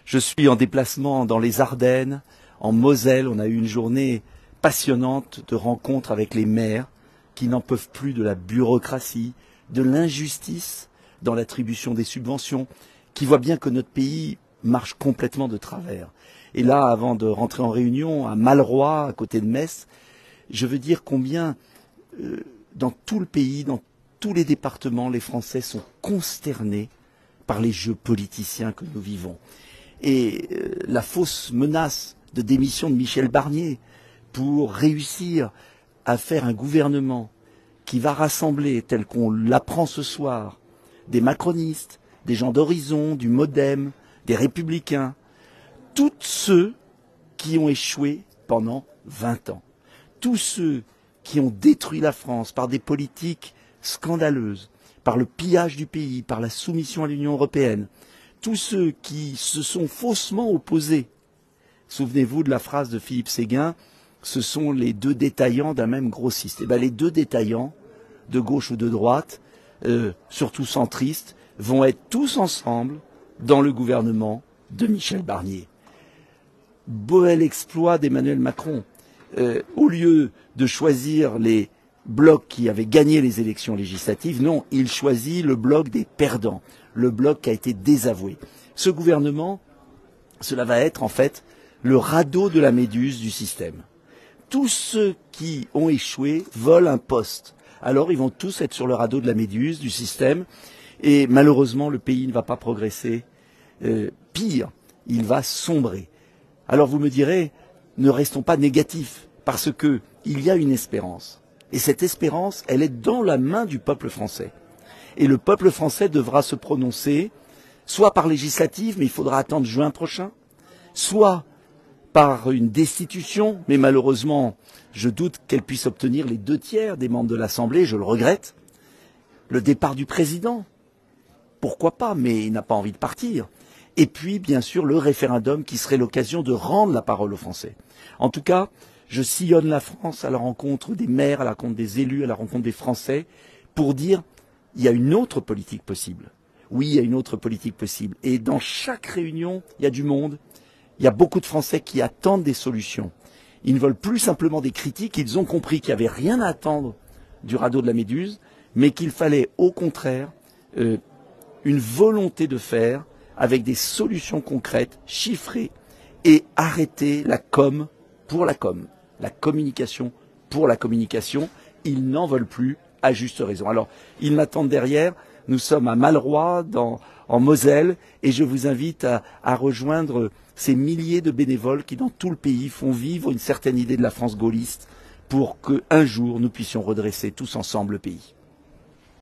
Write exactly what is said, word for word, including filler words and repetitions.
Je suis en déplacement dans les Ardennes, en Moselle. On a eu une journée passionnante de rencontres avec les maires qui n'en peuvent plus de la bureaucratie, de l'injustice dans l'attribution des subventions, qui voient bien que notre pays marche complètement de travers. Et là, avant de rentrer en réunion, à Malroy, à côté de Metz, je veux dire combien, euh, dans tout le pays, dans tous les départements, les Français sont consternés par les jeux politiciens que nous vivons. Et euh, la fausse menace de démission de Michel Barnier pour réussir à faire un gouvernement qui va rassembler, tel qu'on l'apprend ce soir, des macronistes, des gens d'Horizon, du Modem, des Républicains, tous ceux qui ont échoué pendant vingt ans, tous ceux qui ont détruit la France par des politiques scandaleuses, par le pillage du pays, par la soumission à l'Union européenne, tous ceux qui se sont faussement opposés. Souvenez-vous de la phrase de Philippe Séguin, ce sont les deux détaillants d'un même grossiste. Et bien les deux détaillants, de gauche ou de droite, euh, surtout centristes, vont être tous ensemble dans le gouvernement de Michel Barnier. Bel exploit d'Emmanuel Macron. Euh, au lieu de choisir les blocs qui avaient gagné les élections législatives, non, il choisit le bloc des perdants, le bloc qui a été désavoué. Ce gouvernement, cela va être en fait le radeau de la méduse du système. Tous ceux qui ont échoué volent un poste. Alors ils vont tous être sur le radeau de la méduse du système et malheureusement le pays ne va pas progresser. Euh, pire, il va sombrer. Alors vous me direz, ne restons pas négatifs parce que il y a une espérance. Et cette espérance, elle est dans la main du peuple français. Et le peuple français devra se prononcer, soit par législative, mais il faudra attendre juin prochain, soit par une destitution, mais malheureusement, je doute qu'elle puisse obtenir les deux tiers des membres de l'Assemblée, je le regrette. Le départ du président, pourquoi pas, mais il n'a pas envie de partir. Et puis, bien sûr, le référendum qui serait l'occasion de rendre la parole aux Français. En tout cas, je sillonne la France à la rencontre des maires, à la rencontre des élus, à la rencontre des Français, pour dire il y a une autre politique possible. Oui, il y a une autre politique possible. Et dans chaque réunion, il y a du monde. Il y a beaucoup de Français qui attendent des solutions. Ils ne veulent plus simplement des critiques. Ils ont compris qu'il n'y avait rien à attendre du radeau de la Méduse, mais qu'il fallait au contraire euh, une volonté de faire avec des solutions concrètes, chiffrées, et arrêter la com pour la com, la communication pour la communication. Ils n'en veulent plus, à juste raison. Alors, ils m'attendent derrière. Nous sommes à Malroy, dans, en Moselle, et je vous invite à, à rejoindre ces milliers de bénévoles qui, dans tout le pays, font vivre une certaine idée de la France gaulliste pour qu'un jour, nous puissions redresser tous ensemble le pays.